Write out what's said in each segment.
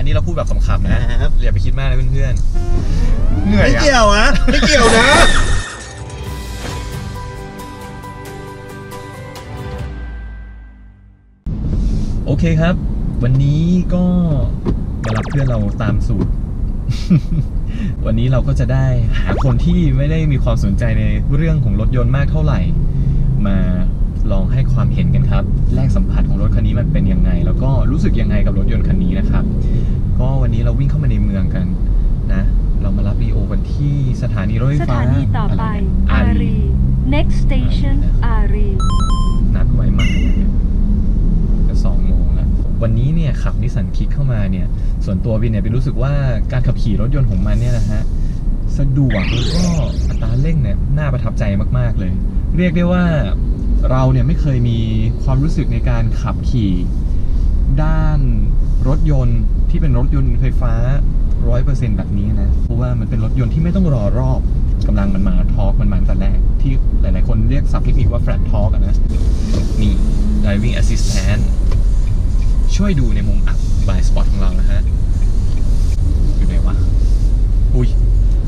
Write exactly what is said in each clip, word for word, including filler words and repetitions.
นี้เราพูดแบบขำๆนะอย่าไปคิดมากนะเพื่อนๆเหนื่อยไม่เกี่ยวอะไม่เกี่ยวนะโอเคครับวันนี้ก็มารับเพื่อนเราตามสูตร วันนี้เราก็จะได้หาคนที่ไม่ได้มีความสนใจในเรื่องของรถยนต์มากเท่าไหร่มาลองให้ความเห็นกันครับแรกสัมผัสของรถคันนี้มันเป็นยังไงแล้วก็รู้สึกยังไงกับรถยนต์คันนี้นะครับก็วันนี้เราวิ่งเข้ามาในเมืองกันนะเรามารับลีโอกันที่สถานีรถไฟฟ้าสถานีต่อไปอารี next station อารีนัดไว้มาจะสองโมงแล้ววันนี้เนี่ยขับนิสสันคิกเข้ามาเนี่ยส่วนตัววินเนี่ยเป็นรู้สึกว่าการขับขี่รถยนต์ของมันเนี่ยนะฮะสะดวกแล้วก็อัตราเร่งเนี่ยน่าประทับใจมากๆเลยเรียกได้ว่าเราเนี่ยไม่เคยมีความรู้สึกในการขับขี่ด้านรถยนต์ที่เป็นรถยนต์ไฟฟ้า ร้อยเปอร์เซ็นต์ แบบนี้นะเพราะว่ามันเป็นรถยนต์ที่ไม่ต้องรอรอบกำลังมันมาทอร์กมันมาตั้งแต่แรกที่หลายๆคนเรียกศัพท์เทคนิคว่า flat torque นะนี่ driving assistant ช่วยดูในมุมอัพ blind spot ของเรานะฮะอยู่ไหนวะอุ้ย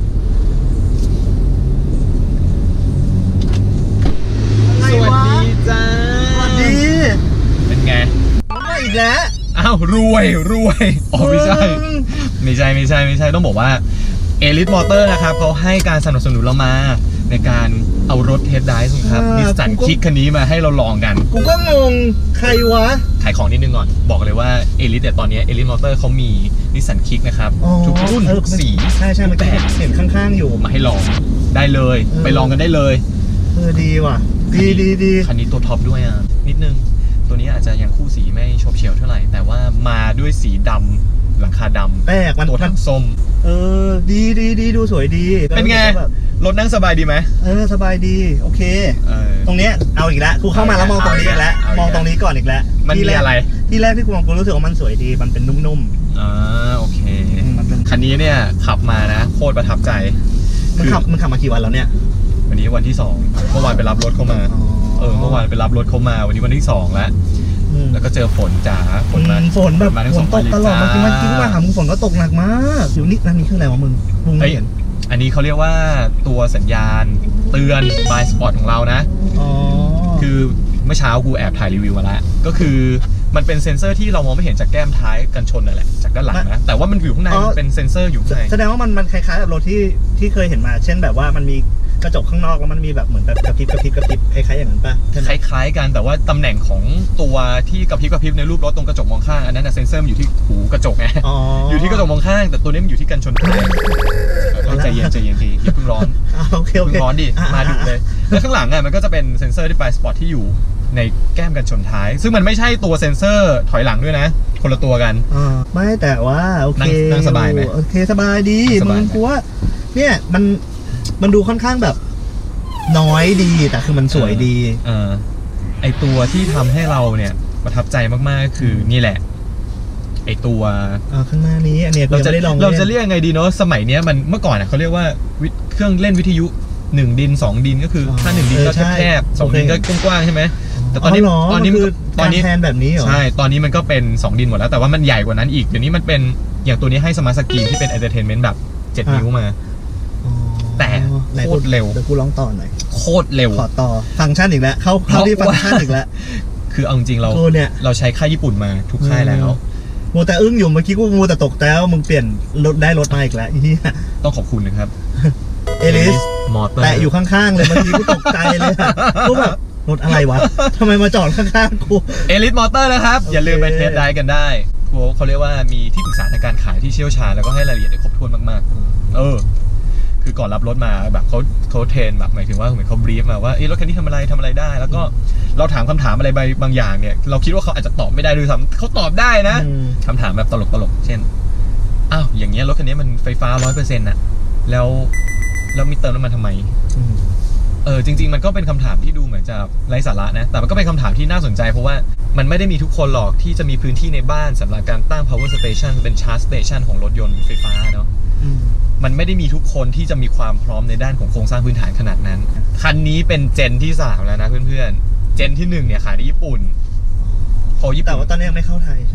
สวัสดีจ้าสวัสดีเป็นไงมาอีกแล้วอ้าวรวยรวยอ๋อไม่ใช่ไม่ใช่ไม่ใช่ไม่ใช่ต้องบอกว่า Elite Motor นะครับเขาให้การสนับสนุนเรามาในการเอารถเทสไดรฟ์ครับนิสสันคิกคันนี้มาให้เราลองกันกูก็งงใครวะขายของนิดนึงก่อนบอกเลยว่า Elite แต่ตอนนี้ Elite Motor เขามีนิสสันคิกนะครับทุกรุ่นทุกสีใช่ใช่มันแต่เห็นข้างๆอยู่มาให้ลองได้เลยไปลองกันได้เลยเออดีว่ะดีดีดีคันนี้ตัวท็อปด้วยอ่ะนิดนึงตัวนี้อาจจะยังคู่สีไม่โฉบเฉี่ยวเท่าไหร่แต่ว่ามาด้วยสีดำหลังคาดำแปลกมันตัวถังส้มเออดีดีดีดูสวยดีเป็นไงรถนั่งสบายดีไหมเออสบายดีโอเคตรงเนี้ยเอาอีกแล้วกูเข้ามาแล้วมองตรงนี้อีกแล้วมองตรงนี้ก่อนอีกแล้วมันมีอะไรที่แรกที่กูมองกูรู้สึกว่ามันสวยดีมันเป็นนุ่มๆอ่าโอเคคันนี้เนี่ยขับมานะโคตรประทับใจมันขับมันขับมากี่วันแล้วเนี่ยวันนี้วันที่สองเมื่อวานไปรับรถเข้ามาเออเมื่อวานไปรับรถเข้ามาวันนี้วันที่สองแล้วแล้วก็เจอฝนจ๋าฝนมาฝนแบบฝนตกตลอดเมื่อกี้เมื่อกี้มาหามึงฝนก็ตกหนักมากอยู่นี่นั่นนี่คืออะไรวะมึงมึงเห็นอันนี้เขาเรียกว่าตัวสัญญาณเตือน blind spot ของเรานะอ๋อคือเมื่อเช้ากูแอบถ่ายรีวิวมาแล้วก็คือมันเป็นเซ็นเซอร์ที่เรามองไม่เห็นจากแก้มท้ายกันชนนั่นแหละจากด้านหลังนะแต่ว่ามันอยู่ข้างในมันเป็นเซ็นเซอร์อยู่ข้างในแสดงว่ามันมันคล้ายๆกับรถที่ที่เคยเห็นมาเช่นแบบว่ามันมีกระจกข้างนอกแล้วมันมีแบบเหมือนแบบกระพริบกระพริบกระพริบคล้ายๆอย่างนั้นป่ะคล้ายๆกันแต่ว่าตำแหน่งของตัวที่กระพริบกระพริบในรูปรถตรงกระจกมองข้างอันนั้นเซ็นเซอร์อยู่ที่หูกระจกไงอยู่ที่กระจกมองข้างแต่ตัวนี้มันอยู่ที่กันชนท้ายใจเย็นใจเย็นทีอย่าเพิ่งร้อนโอเคโอเคเพิ่งร้อนดิมาดุเลยแล้วข้างหลังอ่ะมันก็จะเป็นเซ็นเซอร์ที่ blind spot ที่อยู่ในแก้มกันชนท้ายซึ่งมันไม่ใช่ตัวเซ็นเซอร์ถอยหลังด้วยนะคนละตัวกันอ่าไม่แต่ว่าโอเคนั่งสบายไหมโอเคสบายดีมึงกูว่าเนี่ยมันมันดูค่อนข้างแบบน้อยดีแต่คือมันสวยดีเออไอตัวที่ทำให้เราเนี่ยประทับใจมากๆคือนี่แหละไอตัวข้างหน้านี้อันนี้เราจะได้ลองเราจะเรียกไงดีเนาะสมัยเนี้ยมันเมื่อก่อนอ่ะเขาเรียกว่าเครื่องเล่นวิทยุหนึ่งดินสองดินก็คือถ้าหนึ่งดินก็แคบสองดินก็กว้างๆใช่ไหมแต่ตอนนี้ตอนนี้ตอนนี้แทนแบบนี้เหรอใช่ตอนนี้มันก็เป็นสองดินหมดแล้วแต่ว่ามันใหญ่กว่านั้นอีกเดี๋ยวนี้มันเป็นอย่างตัวนี้ให้สมาร์ทสกรีนที่เป็น entertainment แบบเจ็ดนิ้วมาแต่โคตรเร็วเดี๋ยวกูลองต่อหน่อยโคตรเร็วขอต่อฟังก์ชันอีกแล้วเข้าเข้าที่ฟังก์ชันอีกแล้วคือเอาจริงเราเราใช้ค่ายญี่ปุ่นมาทุกค่ายแล้วโมแต่อึ้งอยู่เมื่อกี้กูโมแต่ตกแล้วมึงเปลี่ยนรถได้รถมาอีกแล้วอีต้องขอบคุณนะครับเอลิสมอเตอร์แต่อยู่ข้างๆเลยเมื่อกี้กูตกใจเลยกูแบบรถอะไรวะทำไมมาจอดข้างๆกูเอลิสมอเตอร์นะครับอย่าลืมไปเทสได้กันได้เขาเรียกว่ามีที่ปรึกษาทางการขายที่เชี่ยวชาญแล้วก็ให้รายละเอียดครบถ้วนมากๆเออคือก่อนรับรถมาแบบเขาเขาเทรนแบบหมายถึงว่าเหมือนเขาบรีฟมาว่าเออรถคันนี้ทำอะไรทำอะไรได้แล้วก็เราถามคำถามอะไรบางอย่างเนี่ยเราคิดว่าเขาอาจจะตอบไม่ได้ด้วยซ้ำเขาตอบได้นะคำถามแบบตลกๆเช่นอ้าวอย่างเงี้ยรถคันนี้มันไฟฟ้าร้อยเปอร์เซ็นต์น่ะแล้วแล้วมีเติมน้ำมันทำไมเออจริงๆมันก็เป็นคำถามที่ดูเหมือนจะไร้สาระนะแต่มันก็เป็นคำถามที่น่าสนใจเพราะว่ามันไม่ได้มีทุกคนหรอกที่จะมีพื้นที่ในบ้านสำหรับการตั้ง power station เป็น charge station ของรถยนต์ไฟฟ้าเนาะมันไม่ได้มีทุกคนที่จะมีความพร้อมในด้านของโครงสร้างพื้นฐานขนาดนั้นคันนี้เป็นเจนที่สามแล้วนะเพื่อนๆเจนที่หนึ่งเนี่ยขายในญี่ปุ่นพอญี่ปุ่นแต่ว่าตอนนี้ยังไม่เข้าไทยใช่ไหม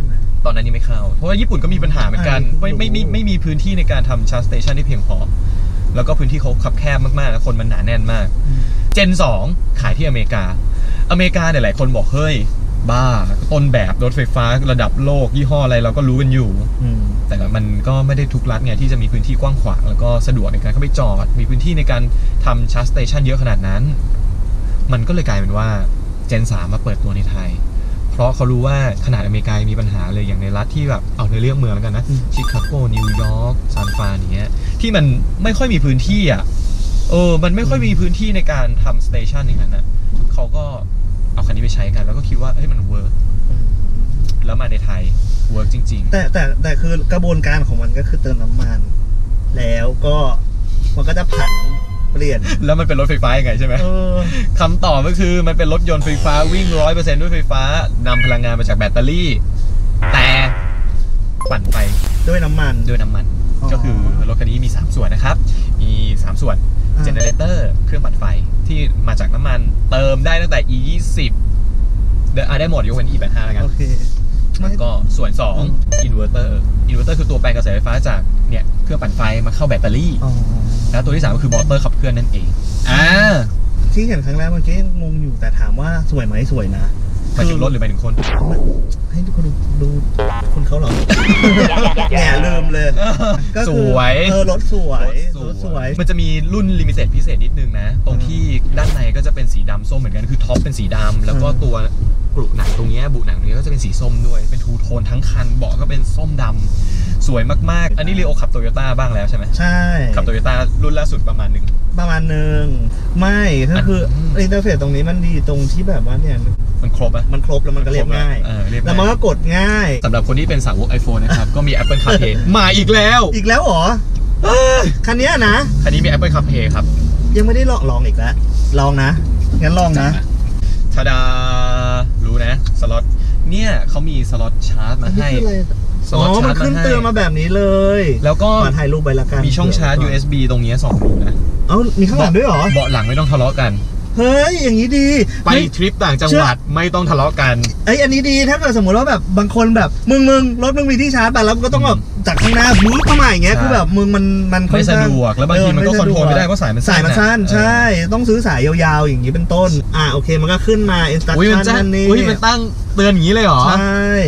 ตอนนั้นยังไม่เข้าเพราะว่าญี่ปุ่นก็มีปัญหาเหมือนกันไม่ไม่ไม่ไม่มีพื้นที่ในการทำชาร์จสเตชันที่เพียงพอแล้วก็พื้นที่เขาคับแคบมากๆแล้วคนมันหนาแน่นมากเจนสองขายที่อเมริกาอเมริกาเนี่ยหลายคนบอกเฮ้ยบ้าต้นแบบรถไฟฟ้าระดับโลกยี่ห้ออะไรเราก็รู้กันอยู่แต่มันก็ไม่ได้ทุกรัฐไงที่จะมีพื้นที่กว้างขวางแล้วก็สะดวกในการเข้าไปจอดมีพื้นที่ในการทำชาร์จสเตชันเยอะขนาดนั้นมันก็เลยกลายเป็นว่าเจนสามมาเปิดตัวในไทยเพราะเขารู้ว่าขนาดอเมริกามีปัญหาเลยอย่างในรัฐที่แบบเอาในเรื่องเมืองแล้วกันนะชิคาโกนิวยอร์กซานฟรานอย่างเงี้ยที่มันไม่ค่อยมีพื้นที่อ่ะเออมันไม่ค่อยมีพื้นที่ในการทำสเตชันอย่างนั้นนะเขาก็เอาคันนี้ไปใช้กันแล้วก็คิดว่าเฮ้ยมันเวิร์กแล้วมาในไทยเวิร์กจริงๆแต่แต่แต่คือกระบวนการของมันก็คือเติมน้ำมันแล้วก็มันก็จะผันเปลี่ยนแล้วมันเป็นรถไฟฟ้ายังไงใช่ไหมคำตอบก็คือมันเป็นรถยนต์ไฟฟ้าวิ่งร้อยเปอร์เซ็นต์ด้วยไฟฟ้านำพลังงานมาจากแบตเตอรี่แต่ปั่นไปด้วยน้ำมันด้วยน้ำมันก็คือรถคันนี้มีสามส่วนนะครับมีสามส่วนเจเนเรเตอร์เครื่องปั่นไฟที่มาจากน้ำมันเติมได้ตั้งแต่ อี ยี่สิบ เดี๋ยวได้หมดยกเว้น อี แปดสิบห้า แล้วกันแล้วก็ส่วนสองอินเวอร์เตอร์อินเวอร์เตอร์คือตัวแปลงกระแสไฟฟ้าจากเนี่ยเครื่องปั่นไฟมาเข้าแบตเตอรี่แล้วตัวที่สามก็คือมอเตอร์ขับเคลื่อนนั่นเองอ่าที่เห็นครั้งแรกเมื่อกี้งงอยู่แต่ถามว่าสวยไหมสวยนะหมายถึงรถหรือหมายถึงคนให้ทุกคนดูคนเขาหรอแหมลืมเลยก็สวยเออรถสวยรถสวยมันจะมีรุ่นลิมิเต็ดพิเศษนิดนึงนะตรงที่ด้านในก็จะเป็นสีดำส้มเหมือนกันคือท็อปเป็นสีดำแล้วก็ตัวกรุหนังตรงนี้บุหนังตรงนี้ก็จะเป็นสีส้มด้วยเป็นทูโทนทั้งคันเบาะก็เป็นส้มดำสวยมากๆอันนี้เรียโอขับโตโยต้าบ้างแล้วใช่ไหมใช่ขับโตโยต้ารุ่นล่าสุดประมาณหนึ่งประมาณหนึ่งไม่ก็คืออินเทอร์เฟซตรงนี้มันดีตรงที่แบบว่าเนี่ยมันครบอะมันครบแล้วมันก็เรียบง่ายแล้วมันก็กดง่ายสำหรับคนที่เป็นสาวก iPhone นะครับก็มี Apple CarPlay มาอีกแล้วอีกแล้วเหรอคันนี้นะคันนี้มี Apple CarPlay ครับยังไม่ได้ลองลองอีกแล้วลองนะงั้นลองนะทาดารู้นะสล็อตเนี่ยเขามีสล็อตชาร์จมาให้สล็อตชาร์จมาให้มันขึ้นเตือนมาแบบนี้เลยแล้วก็มาถ่ายรูปไปละกันมีช่องชาร์จ ยู เอส บี ตรงนี้สองรูนะเอ้ามีข้างหลังด้วยเหรอเบาะหลังไม่ต้องทะเลาะกันเฮ้ยอย่างนี้ดีไปทริปต่างจังหวัดไม่ต้องทะเลาะกันไอ้อันนี้ดีถ้าเกิดสมมติว่าแบบบางคนแบบมึงมึงรถมึงมีที่ชาร์จไปแล้วก็ต้องแบบจากข้างหน้าบู๊เข้ามาอย่างเงี้ยคือแบบมึงมันมันไม่สะดวกแล้วบางทีมันก็คอนโทรลไม่ได้เพราะสายมันสายมันสั้นใช่ต้องซื้อสายยาวๆอย่างนี้เป็นต้นอ่าโอเคมันก็ขึ้นมา instruction นั่นนี่อุ้ยมันตั้งเตือนอย่างนี้เลยเหรอใช่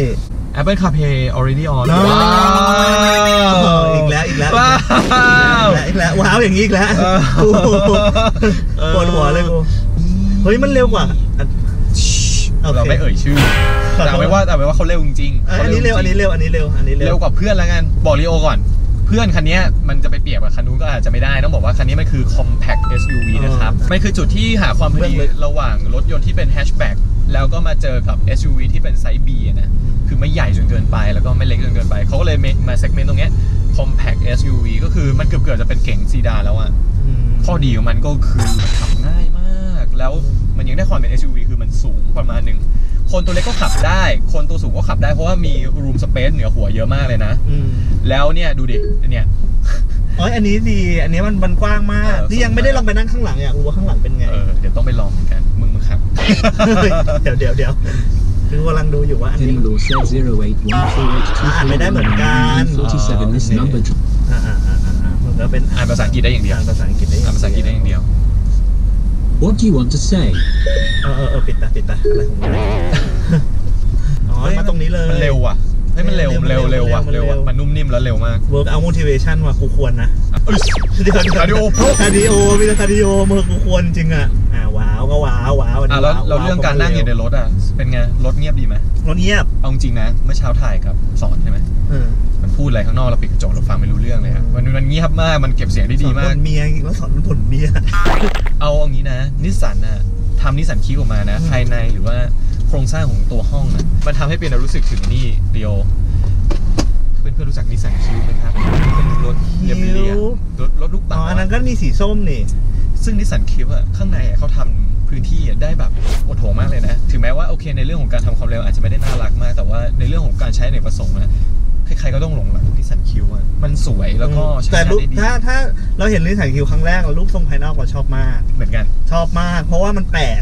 Apple CarPlay already on ว้าวอีกแล้วอีกแล้วว้าวอีกแล้วว้าวอย่างนี้อีกแล้วปวดหัวเลยกูเฮ้ยมันเร็วกว่าเราไม่เอ่ยชื่อแต่ไว้ว่าแต่ไว้ว่าเขาเร็วจริงๆอันนี้เร็วอันนี้เร็วอันนี้เร็วอันนี้เร็วเร็วกว่าเพื่อนแล้วกันบอกลีโอก่อนเพื่อนคันนี้มันจะไปเปรียบกับคันนู้นก็อาจจะไม่ได้ต้องบอกว่าคันนี้มันคือ compact เอส ยู วี นะครับมันคือจุดที่หาความพอดีระหว่างรถยนต์ที่เป็น hatchback แล้วก็มาเจอกับ เอส ยู วี ที่เป็นไซส์ B นะคือไม่ใหญ่จนเกินไปแล้วก็ไม่เล็กจนเกินไปเขาก็เลยมา segment ตรงนี้ compact เอส ยู วี ก็คือมันเกือบๆจะเป็นเก๋งซีดานแล้วอะข้อดีของมันก็คือมันขับง่ายมากแล้วมันยังได้ความเป็น เอส ยู วี คือมันสูงประมาณนึงคนตัวเล็กก็ขับได้คนตัวสูงก็ขับได้เพราะว่ามี room space เหนือหัวเยอะมากเลยนะแล้วเนี่ยดูดิเนี่ยอ๋ออันนี้ดีอันนี้มันมันกว้างมากนี่ยังไม่ได้ลองไปนั่งข้างหลังอยากรู้ว่าข้างหลังเป็นไงเออเดี๋ยวต้องไปลองเหมือนกันมึงมึงขับเดี๋ยวเดี๋ยวเดี๋ยวคือกำลังดูอยู่ว่าอันนี้อ่านไม่ได้เหมือนกันอ่าอ่าอ่าอ่ามันก็เป็นอ่านภาษาอังกฤษได้อย่างเดียวอ่านภาษาอังกฤษได้อ่านภาษาอังกฤษได้อย่างเดียว What do you want to say เออเออปิดตาปิดตาอะไรของมันอ๋อมาตรงนี้เลยมันเร็วอ่ะให้มันเร็วเร็วเร็วอ่ะเร็วอ่ะมันนุ่มนิ่มแล้วเร็วมาก work out motivation ว่ะกูควรนะเดี๋ยวคาร์ดิโอคาร์ดิโอมีคาร์ดิโอมือกูควรจริงอ่ะอ่าว้าวก็ว้าวว้าวอ่ะแล้วเราเรื่องการนั่งอยู่ในรถอ่ะเป็นไงรถเงียบดีไหมรถเงียบเอาจริงนะเมื่อเช้าถ่ายกับสอนใช่ไหมมันพูดอะไรข้างนอกเราปิดกระจกเราฟังไม่รู้เรื่องเลยอ่ะมันมันเงียบมากมันเก็บเสียงได้ดีมากเมียแล้วสอนมันผลเมียเอาอย่างนี้นะนิสสันน่ะทำนิสสันคิกออกมานะภายในหรือว่าโครงสร้างของตัวห้องนะมันทำให้เป็นรู้สึกถึงนี่เดียวเพื่อนๆรู้จักนิสสันคิวไหมครับเป็นรถเรียบเรียรถรถลูกเต๋าอันนั้นก็มีสีส้มนี่ซึ่งนิสสันคิวอ่ะข้างในเขาทำพื้นที่ได้แบบโอโถมากเลยนะถึงแม้ว่าโอเคในเรื่องของการทำความเร็วอาจจะไม่ได้น่ารักมากแต่ว่าในเรื่องของการใช้ในประสงค์นะใครๆก็ต้องหลงหลังนิสสันคิวอ่ะมันสวยแล้วก็ใช้ได้ดีถ้าถ้าเราเห็นนิสสันคิวครั้งแรกรูปทรงภายนอกเราชอบมากเหมือนกันชอบมากเพราะว่ามันแปลก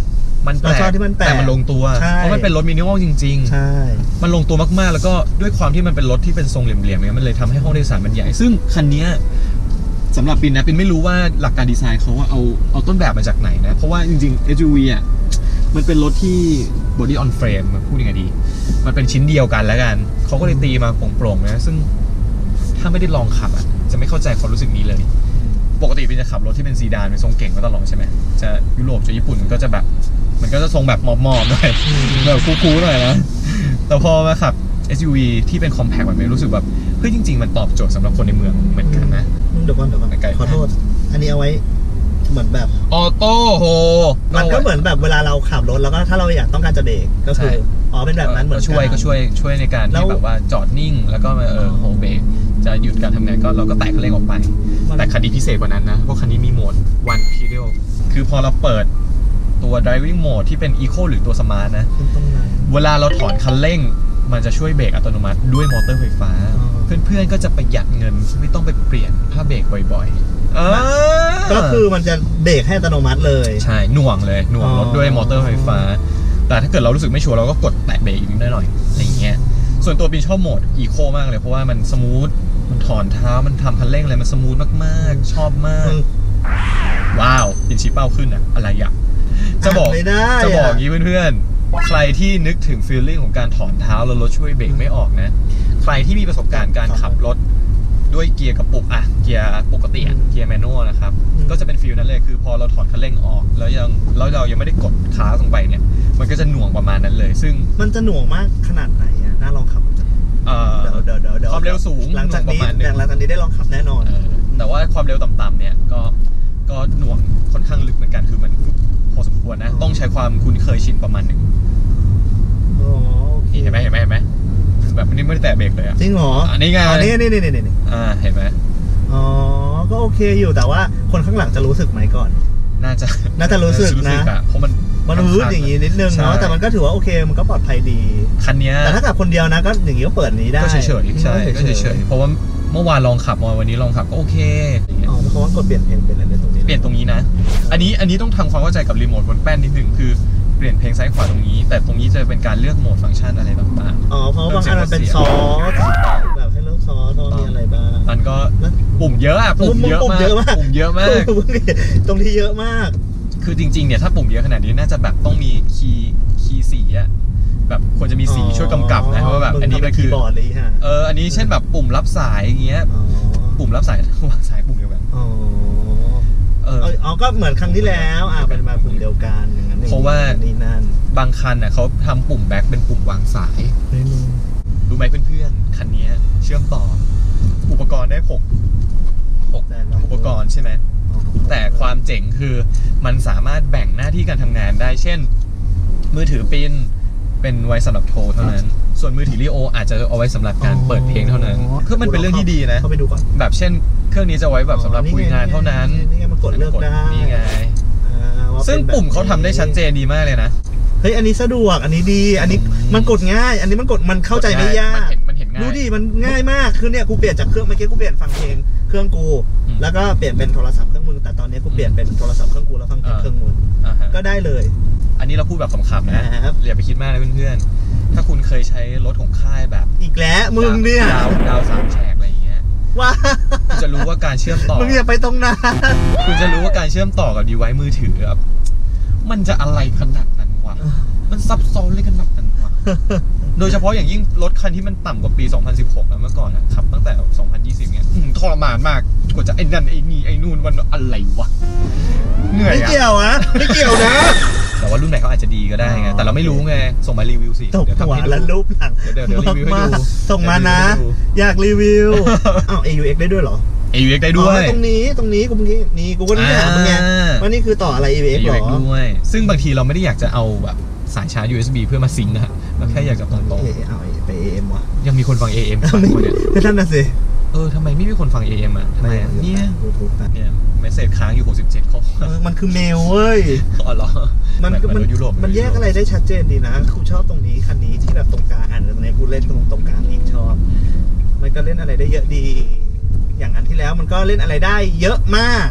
มันแปลเราชอบกที่มันแปลกแต่มันลงตัวใช่เพราะมันเป็นรถมินิมอลจริงใช่ๆ มันลงตัวมากๆ แล้วก็ด้วยความที่มันเป็นรถที่เป็นทรงเหลี่ยมๆเนี่ยมันเลยทำให้ห้องโดยสารมันใหญ่ซึ่งคันนี้สำหรับปินนะปินไม่รู้ว่าหลักการดีไซน์เขาว่าเอาเอาต้นแบบมาจากไหนนะเพราะว่าจริงๆ เอส ยู วี อ่ะมันเป็นรถที่ body on frame พูดยังไงดีมันเป็นชิ้นเดียวกันแล้วกันเขาก็เลยตีมาโปร่งๆนะซึ่งถ้าไม่ได้ลองขับอ่ะจะไม่เข้าใจความรู้สึกนี้เลยปกติปินจะขับรถที่เป็นซีดานเป็นทรงเก่งมาตลอดใช่ไหมจะยุโรปจะญี่ปุ่นมันก็จะแบบมันก็จะทรงแบบหมอบๆหน่อยแบบคูลๆหน่อยนะแต่พอมาขับ เอส ยู วี ที่เป็น compact แบบนี้รู้สึกแบบเฮ้ยจริงๆมันตอบโจทย์สำหรับคนในเมืองเหมือนกันนะเดี๋ยวก่อนเดี๋ยวก่อนไกลๆขอโทษ อันนี้เอาไว้เหมือนแบบออโต้โฮมันก็เหมือนแบบเวลาเราขับรถแล้วก็ถ้าเราอยากต้องการจะเบรกก็คือใช่อ๋อเป็นแบบนั้นเหมือนก็กันช่วยก็ช่วยช่วยในการแล้ที่วแบบว่าจอดนิ่ง แล้วก็มาเออโฮเบรกจะหยุดการทำงานก็เราก็แตะคันเร่งออกไปมันแต่คันนี้พิเศษกว่านั้นนะ เพราะคันนี้มีโหมด one pedal คือพอเราเปิดตัว driving mode ที่เป็น eco หรือตัว smart นะเป็นตรงนั้นเวลาเราถอนคันเร่ง มันจะช่วยเบรกอัตโนมัติด้วยมอเตอร์ไฟฟ้าอ๋อเพื่อนๆก็จะประหยัดเงินไม่ต้องไปเปลี่ยนผ้าเบรกบ่อยๆอ่าก็คือมันจะเบรกให้อัตโนมัติเลยใช่หน่วงเลยหน่วงรถด้วยมอเตอร์ไฟฟ้า แต่ถ้าเกิดเรารู้สึกไม่ชัวร์เราก็กดแตะเบรกอีกนิดหน่อยอะไรอย่างเงี้ยส่วนตัวปีนชอบโหมดอีโคมากเลยเพราะว่ามันสมูทมันถอนเท้ามันทำคันเร่งอะไรมันสมูทมากๆชอบมากมันว้าวปีนชี้เป้าขึ้นอะอะไรอะจะบอกไม่ได้อะจะบอกอย่างนี้เพื่อนๆใครที่นึกถึงฟีลลิ่งของการถอนเท้าแล้วรถช่วยเบรกไม่ออกนะใครที่มีประสบการณ์การขับรถด้วยเกียร์กระปุกอะเกียร์ปกติอะเกียร์แมนนวลนะครับก็จะเป็นฟีลนั้นเลยคือพอเราถอนคันเร่งออกแล้วยังแล้วเรายังไม่ได้กดค้างลงไปเนี่ยมันก็จะหน่วงประมาณนั้นเลยซึ่งมันจะหน่วงมากขนาดไหนอ่ะน่าลองขับเอ่อเดี๋ยวเดี๋ยวเดี๋ยวเดี๋ยวความเร็วสูงหลังจากนี้หน่วงประมาณหนึ่งหลังจากนี้ได้ลองขับแน่นอนเออแต่ว่าความเร็วต่ำๆเนี่ยก็ก็หน่วงค่อนข้างลึกเหมือนกันคือมันพอสมควรนะต้องใช้ความคุ้นเคยชินประมาณหนึ่งอ๋อโอเคนี่เห็นไหมเห็นไหมเห็นไหมแบบนี้ไม่ได้แตะเบรกเลยอะจริงเหรออัอันนี้ไงนี่นี่นี่นี่นี่อ่าเห็นไหมอ๋อก็โอเคอยู่แต่ว่าคนข้างหลังจะรู้สึกไหมก่อนน่าจะน่าจะรู้สึกนะอเพราะมันมันรู้อย่างนี้นิดนึงเนาะใช่แต่มันก็ถือว่าโอเคมันก็ปลอดภัยดีคันเนี้ยแต่ถ้ากับคนเดียวนะก็อย่างนี้ก็เปิดนี้ได้ก็เฉยๆใช่ก็เฉยๆเพราะว่าเมื่อวานลองขับมาวันนี้ลองขับก็โอเคอย่างเงี้ยอ๋อเพราะว่ากดเปลี่ยนเพลงเป็นอะไรตรงนี้เปลี่ยนตรงนี้นะ อันนี้อันนี้ต้องทำความเข้าใจกับรีโมทบนแป้นนิดหนึ่งคือเปลี่ยนเพลงซ้ายขวาตรงนี้ แต่ตรงนี้จะเป็นการเลือกโหมดฟังก์ชันอะไรต่างอ๋อเพราะบางอันมันเป็นซอสแบบให้เลือกซอสตอนมีอะไรบ้างๆมันก็ปุ่มเยอะอะปุ่มเยอะปุ่มมากเยอะมากปุ่มเยอะมากตรงที่เยอะมากคือจริงๆเนี่ยถ้าปุ่มเยอะขนาดนี้น่าจะแบบต้องมีคีย์คีย์สีอะแบบควรจะมีสีช่วยกำกับนะเพราะว่าแบบอันนี้มันคือคีย์บอร์ดเลยฮะเอออันนี้เช่นแบบปุ่มรับสายอย่างเงี้ยอ๋อปุ่มรับสายวางสายปุ่มเดียวกันอ๋อเอออ๋อก็เหมือนครั้งที่แล้วอ่าเป็นมาปุ่มเดียวกันอย่างนั้นเพราะว่านี่นั่นบางคันน่ะเขาทำปุ่มแบ็คเป็นปุ่มวางสายนี่นู่นรู้ไหมเพื่อนๆคันนี้เชื่อมต่อ อุปกรณ์ได้หกหกแต่ละอุปกรณ์ใช่ไหมอ๋อแต่ความเจ๋งคือมันสามารถแบ่งหน้าที่การทำงานได้ เช่น มือถือปินเป็นไว้สำหรับโทรเท่านั้น ส่วนมือถือลีโออาจจะเอาไว้สำหรับการเปิดเพลงเท่านั้นคือมันเป็นเรื่องที่ดีนะเข้าไปดูก่อนแบบเช่น เครื่องนี้จะไว้แบบสำหรับคุยงานเท่านั้นนี่ไงมันกดเลือกได้นี่ไงอ่าว่าเป็นซึ่งปุ่มเขาทำได้ชัดเจนดีมากเลยนะเฮ้ยอันนี้สะดวกอันนี้ดี อันนี้มันกดง่าย อันนี้มันกดมันเข้าใจไม่ยากมันเห็นมันเห็นง่ายดูดิมันง่ายมากคือเนี่ยกูเปลี่ยนจากเครื่องเมื่อกี้กูเปลี่ยนฟังเพลงเครื่องกูอืมแล้วก็เปลี่ยนเป็นโทรศัพท์เครื่องมึงแต่ตอนนี้กูเปลี่ยนเป็นโทรศัพท์เครื่องกูแล้วฟังเพลงเครื่องมึงอ่าฮะก็ได้เลยอันนี้เราพูดแบบขำๆนะครับ อย่าไปคิดมากนะเพื่อนๆ ถ้าคุณเคยใช้รถของค่ายแบบอีกแล้วมึงเนี่ยดาวดาวสามแฉกอะไรอย่างเงี้ยว้าคุณจะรู้ว่าการเชื่อมต่อมึงอย่าไปตรงนั้นคุณจะรู้ว่าการเชื่อมต่อกับดีไวซ์มือถือแบบมันจะอะไรขนาดนั้นวะ มันซับซ้อนเลยขนาดนั้นวะ โดยเฉพาะอย่างยิ่งรถคันที่มันต่ำกว่าปี สองพันสิบหกอะเมื่อก่อนอะขับตั้งแต่ สองพันยี่สิบ เงี้ยอื้อทรมานมากกว่าจะไอ้นั่นไอ้นี่ไอ้นู่นมันอะไรวะ เหนื่อยไม่อะเกี่ยวนะไม่เกี่ยวนะแต่ว่ารุ่นไหนเขาอาจจะดีก็ได้ไง แต่เราไม่รู้ไง ส่งมารีวิวสิตกเดี๋ยวหัทำวให้และดูรูปหลังเดี๋ยวเดี๋ยวรีวิวให้ดูมากๆส่งมานะเดี๋ยวรีวิวให้ดูอยากรีวิว อ้าว เอ ยู เอ็กซ์ ได้ด้วยเหรอเอ ยู เอ็กซ์ ได้ด้วยอ๋อตรงนี้ตรงนี้กูเมื่อกี้นี่กูก็นึกถามมึงไงอ่าว่านี่คือต่ออะไร เอ ยู เอ็กซ์เอเหรยูอเอ็กซ์ด้วย ซึ่งบางทีเราไม่ได้อยากจะเอาแบบสายชาร์จ ยู เอส บี เพื่อมาซิงค์นะเราแค่อยากจะตรงเอเอาไป เอ เอ็ม วะๆยังมีคนฟัง เอ เอ็มไม่คนเนี่ยไม่ท่านน่ะสิเออทำไมไม่มีคนฟัง เอ เอ็ม อ่ะทำไมอะเนี่ยยูทูบนะเนี่ยเมสเซจค้างอยู่ หกสิบเจ็ด ข้อเออมันคือเมลเว้ยอ๋อเหรอมันแบบมันรถยุโรปมันแยกอะไรได้ชัดเจนดีนะกูชอบตรงนี้คันนี้ที่แบบตรงกลางอันตรงนี้กูเล่นตรงตรงกลางอีกชอบ มันก็เล่นอะไรได้เยอะดี อย่างอันที่แล้วมันก็เล่นอะไรได้เยอะมาก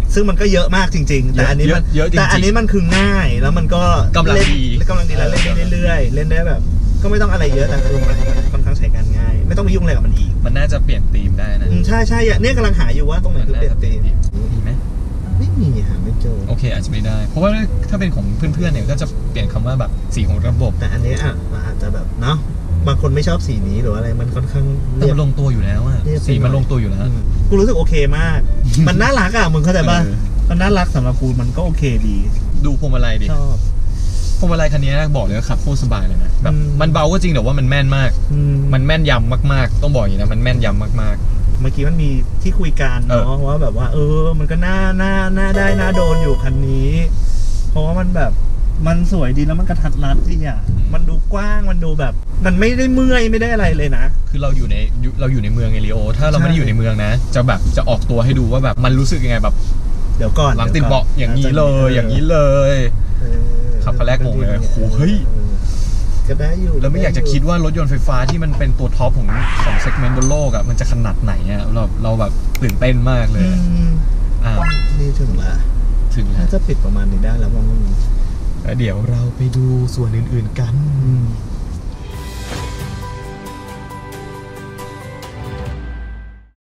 ซึ่งมันก็เยอะมากจริงๆแต่อันนี้มันเยอะจริงๆแต่อันนี้มันคือง่ายแล้วมันก็กำลังเล่นดีกำลังดีแล้วเล่นได้เรื่อยๆเล่นได้แบบ ก็ไม่ต้องอะไรเยอะแต่คือมันค่อนข้างใช้การง่ายไม่ต้องไปยุ่งอะไรกับมันอีกมันน่าจะเปลี่ยนธีมได้นะอืมใช่ใช่เนี่ยกำลังหาอยู่ว่าตรงไหนคือเปลี่ยนธีมมีไหมไม่มีหาไม่เจอโอเคอาจจะไม่ได้ เพราะว่าถ้าเป็นของเพื่อนๆเนี่ยก็จะเปลี่ยนคำว่าแบบสีของระบบแต่อันนี้อ่ะมันอาจจะแบบเนาะบางคนไม่ชอบสีนี้หรืออะไรมันค่อนข้างแต่มันลงตัวอยู่แล้วอะเรียบสีมันลงตัวอยู่แล้วอืมกูรู้สึกโอเคมาก มันน่ารักอ่ะมึงเข้าใจป่ะเออมันน่ารักสำหรับกูมันก็โอเคดีดูพวงมาลัยดิชอบพวงมาลัยคันนี้นะบอกเลยว่าขับโคตรสบายเลยนะแบบอืมมันเบาก็จริงแต่ว่ามันแม่นมากอืมันแม่นยำมากๆ ต้องบอกอย่างนี้นะมันแม่นยำมากเมื่อกี้มันมีที่คุยกันเออเนาะว่าแบบว่า เออ มันก็น่าน่าน่าได้น่าโดนอยู่คันนี้ เพราะว่ามันแบบมันสวยดีแล้วมันกระทัดรัดดีอ่ะมันดูกว้างมันดูแบบ มันไม่ได้เมื่อยไม่ได้อะไรเลยนะๆ คือเราอยู่ในเราอยู่ในเมืองไงลีโอถ้าเราใช่ไม่ได้อยู่ในเมืองนะ จะแบบจะออกตัวให้ดูว่าแบบมันรู้สึกยังไงแบบเดี๋ยวก่อนหลังติดเบาะอย่างนี้เลย อย่างนี้นี้เลยเออขับคันแรกงงเลยโอ้โหเฮ้ยออก็ได้อยู่แล้วไม่อยากจะคิดว่ารถยนต์ไฟฟ้าที่มันเป็นตัวท็อปของของเซกเมนต์บนโลกอะมันจะขนาดไหนอะเราเราแบบตื่นเต้นมากเลยอืมอ่านี่ถึงละถึงแล้น่าว จะปิดประมาณนี้ได้แล้วมั้งแล้วเดี๋ยวเราไปดูส่วนอื่นๆกันอืม